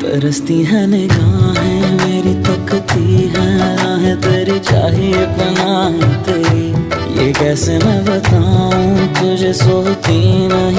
तरसती है निगाहें मेरी, तकती है राहें तेरी, चाहिए पनाह तेरी। ये कैसे मैं बताऊं तुझे, सोती नहीं